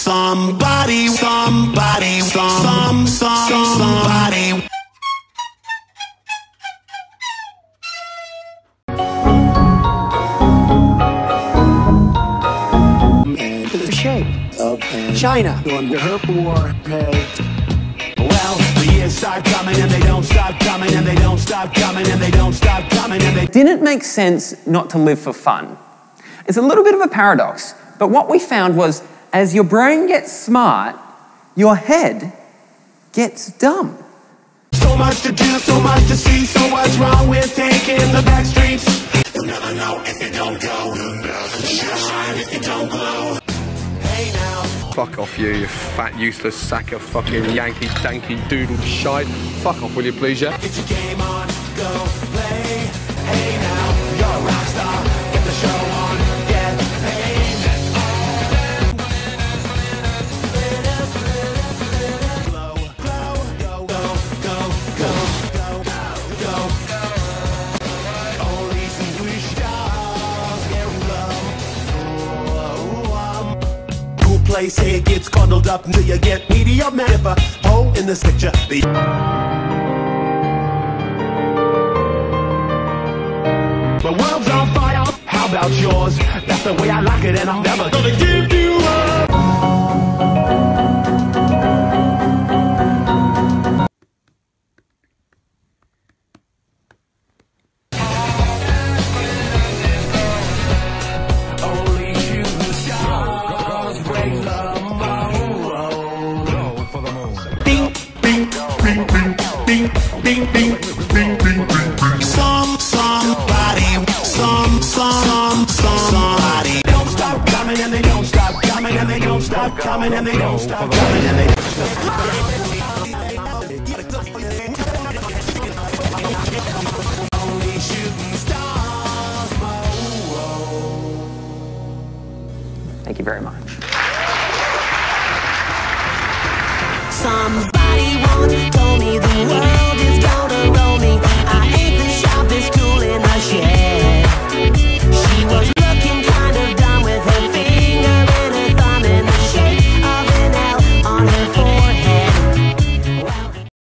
Somebody, somebody, somebody. The shape of China. Under her forehead. Well, the years start coming and they don't stop coming and they don't stop coming and they don't stop coming and they Didn't make sense not to live for fun. It's a little bit of a paradox, but what we found was as your brain gets smart, your head gets dumb. so much to do, so much to see, so what's wrong with taking the back streets? You'll never know if you don't go. You'll never shine if you don't glow. Hey now. Fuck off you fat useless sack of fucking Yankee danky doodle shite. Fuck off will you please, yeah? Get your game on, go play. Hey now, you're a rock star. Get the show on, get paid. Glow, glow, go, go, go, go, go, go, go. Only some blue stars get low. Cool place here gets cuddled up until you get media man. If a hole in this picture, the world's on fire, how about yours? That's the way I like it and I'm never gonna give you up. Only shooting stars break the mold. Go for the moon. Bing, bing, bing, bing, bing, bing, bing, bing, bing, bing. Somebody. Don't stop coming and they don't stop coming and they don't stop coming and they don't stop coming and they only shooting stars. Thank you very much. Somebody once told me the world is gone.